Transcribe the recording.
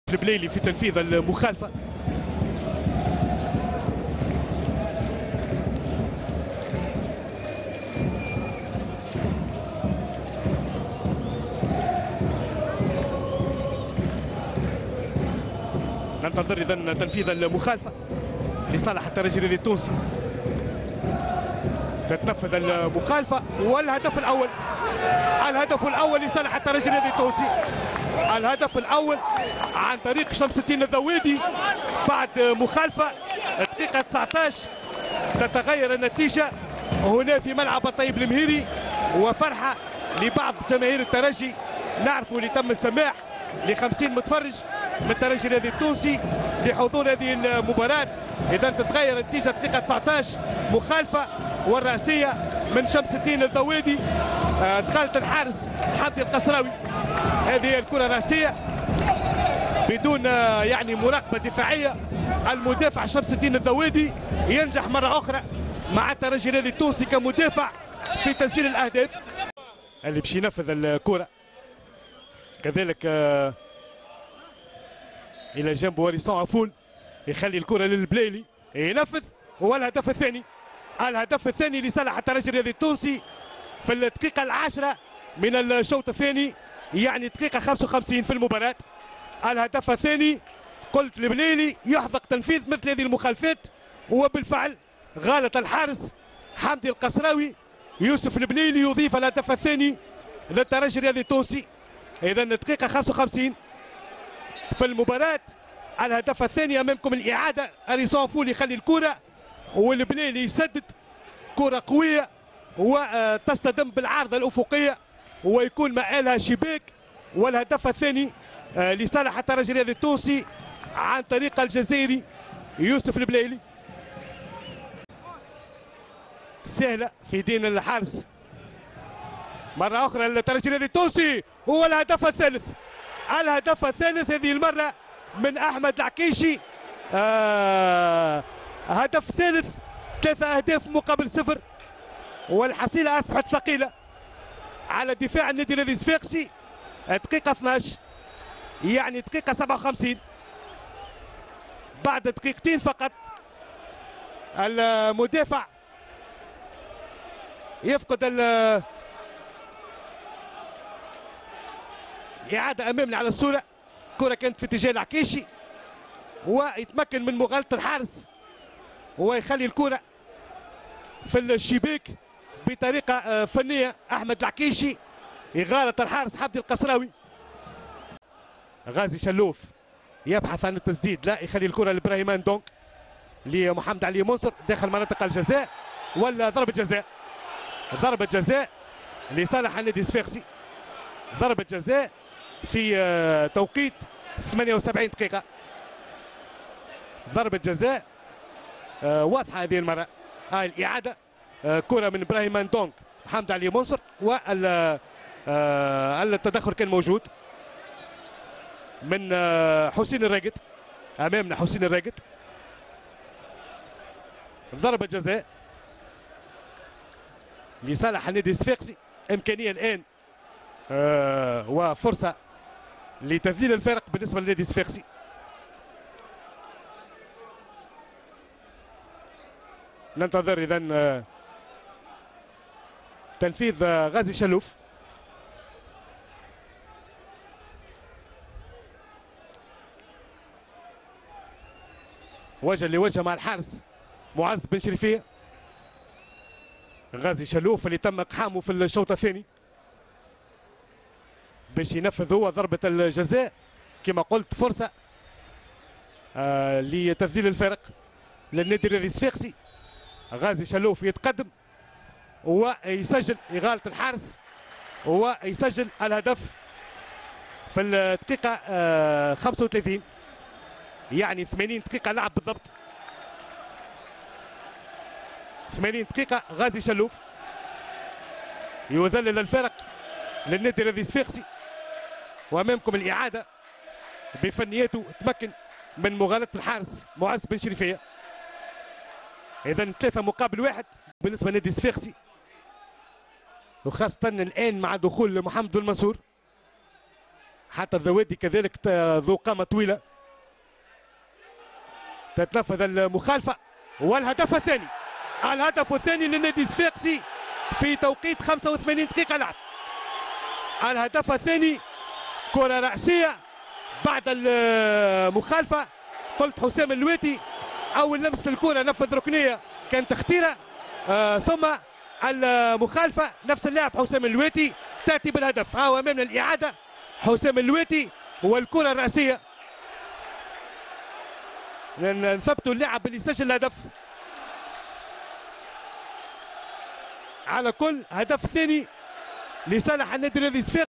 البليلي في تنفيذ المخالفة. ننتظر إذن تنفيذ المخالفة لصالح الترجي الرياضي التونسي. تتنفذ المخالفة والهدف الأول. الهدف الأول لصالح الترجي الرياضي التونسي. الهدف الأول عن طريق شمس الدين الذويدي بعد مخالفة دقيقة 19. تتغير النتيجة هنا في ملعب الطيب المهيري، وفرحة لبعض جماهير الترجي. نعرف اللي تم السماح ل50 متفرج من الترجي الرياضي التونسي لحضور هذه المباراة. إذا تتغير النتيجة دقيقة 19. مخالفة والرأسية من شمس الدين الذويدي، دخلت الحارس حمدي القصراوي. هذه الكرة رأسية بدون يعني مراقبة دفاعية. المدافع شمس الدين الذويدي ينجح مرة أخرى مع الترجي الرياضي التونسي كمدافع في تسجيل الأهداف. اللي باش ينفذ الكرة كذلك إلى جنب وريسون عفول، يخلي الكرة للبليلي ينفذ. والهدف الثاني، الهدف الثاني لصالح الترجي الرياضي التونسي في الدقيقة 10 من الشوط الثاني، يعني دقيقة 55 في المباراة. الهدف الثاني قلت البليلي يحظق تنفيذ مثل هذه المخالفات، وبالفعل غالط الحارس حمدي القصراوي. يوسف البليلي يضيف الهدف الثاني للترجي الرياضي التونسي. إذا دقيقة 55 في المباراة. الهدف الثاني أمامكم الإعادة. أريسون فول يخلي الكرة والبليلي يسدد كرة قوية وتصطدم بالعارضة الأفقية ويكون مآلها شباك. والهدف الثاني لصالح الترجي الرياضي التونسي عن طريق الجزائري يوسف البليلي. سهلة في دين الحارس. مرة أخرى الترجي الرياضي التونسي هو الهدف الثالث. الهدف الثالث هذه المرة من أحمد العكيشي. هدف ثالث، 3 أهداف مقابل 0، والحصيلة أصبحت ثقيلة على دفاع النادي الرياضي الصفاقسي. دقيقة 12 يعني دقيقة 57 بعد دقيقتين فقط. المدافع يفقد إعادة أمامنا على الصورة. كرة كانت في اتجاه العكيشي ويتمكن من مغالطة الحارس ويخلي الكرة في الشباك بطريقة فنية. أحمد العكيشي يغالط الحارس حمدي القصراوي. غازي شلوف يبحث عن التسديد، لا يخلي الكرة لإبراهيم دونك لمحمد علي منصر داخل مناطق الجزاء. ولا ضربة جزاء، ضربة جزاء لصالح النادي الصفاقسي. ضربة جزاء في توقيت 78 دقيقة. ضربة جزاء واضحة هذه المرة. الإعادة كرة من إبراهيم دونك محمد علي منصر، والتدخل كان موجود من حسين الراقد. أمامنا حسين الراقد. ضربة جزاء لصالح النادي الصفاقسي. إمكانية الآن وفرصة لتذليل الفارق بالنسبة للنادي الصفاقسي. ننتظر إذن تنفيذ غازي شلوف. وجه لوجه مع الحارس معز بن شريفية. غازي شلوف اللي تم اقحامه في الشوط الثاني باش ينفذ هو ضربة الجزاء. كما قلت فرصة لتذليل الفارق للنادي الرياضي الصفاقسي. غازي شلوف يتقدم ويسجل إغالة الحارس ويسجل الهدف في الدقيقة 35، يعني 80 دقيقة لعب بالضبط. 80 دقيقة. غازي شلوف يذلل الفارق للنادي الرياضي الصفاقسي. وأمامكم الإعادة بفنياته تمكن من مغالطة الحارس معز بن شريفية. إذا 3 مقابل 1 بالنسبة للنادي الصفاقسي، وخاصة الآن مع دخول محمد بن منصور. حتى الذوادي كذلك ذو قامة طويلة. تتنفذ المخالفة والهدف الثاني. الهدف الثاني للنادي الصفاقسي في توقيت 85 دقيقة لعب. الهدف الثاني كرة رأسية بعد المخالفة. قلت حسام اللويتي أول لمس الكرة نفذ ركنية كانت تختيرة، ثم المخالفة نفس اللاعب حسام اللويتي تأتي بالهدف. ها هو أمامنا الإعادة حسام اللويتي والكرة الرأسية. نثبتوا اللاعب اللي سجل الهدف. على كل هدف ثاني لصالح النادي الذي صفاقسي.